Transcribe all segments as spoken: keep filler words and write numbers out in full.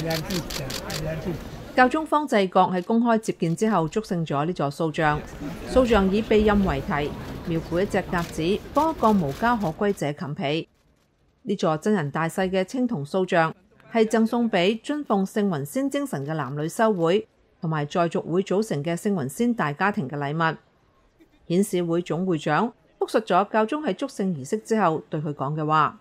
教宗方濟各喺公開接見之後，祝聖咗呢座塑像。塑像以庇蔭為題，描繪一隻鴿子幫一個無家可歸者冚被。呢座真人大細嘅青銅塑像係贈送俾尊奉聖雲仙精神嘅男女修會同埋在俗會組成嘅聖雲仙大家庭嘅禮物。顯示會總會長複述咗教宗喺祝聖儀式之後對佢講嘅話。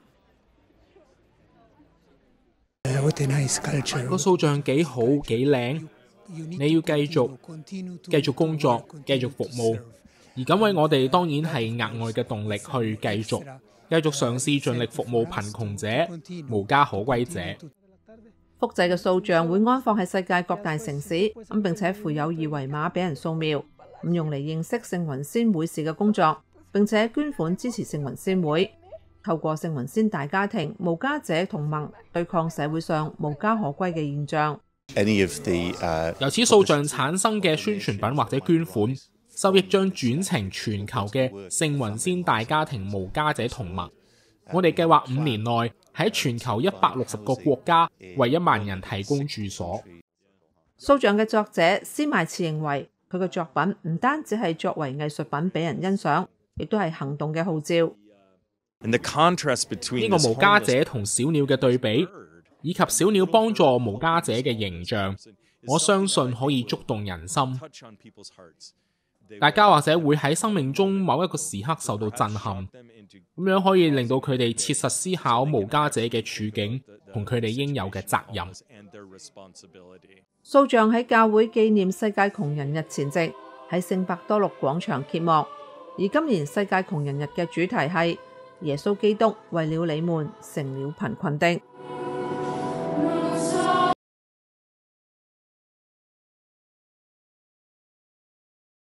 個塑像幾好幾靚，你要繼續繼續工作，繼續服務。而咁為我哋當然係額外嘅動力去繼續繼續嘗試盡力服務貧窮者、無家可歸者。 複製嘅塑像會安放喺世界各大城市，咁並且附有二維碼俾人掃描，咁用嚟認識聖雲仙會士嘅工作，並且捐款支持聖雲仙會。透過聖雲仙大家庭無家者同盟對抗社會上無家可歸嘅現象。 由此塑像產生嘅宣傳品或者捐款收益將轉呈全球嘅聖雲仙大家庭無家者同盟。我哋計劃五年內喺全球一百六十個國家為一萬人提供住所。 塑像嘅作者斯邁茨認為，佢嘅作品唔單止係作為藝術品俾人欣賞，亦都係行動嘅號召。 呢個無家者同小鳥嘅對比，以及小鳥幫助無家者嘅形象，我相信可以觸動人心。大家或者會喺生命中某一個時刻受到震撼，咁樣可以令到佢哋切實思考無家者嘅處境同佢哋應有嘅責任。 塑像喺教會紀念世界窮人日前夕喺聖伯多祿廣場揭幕，而今年世界窮人日嘅主題係耶穌基督為了你們成了貧困的。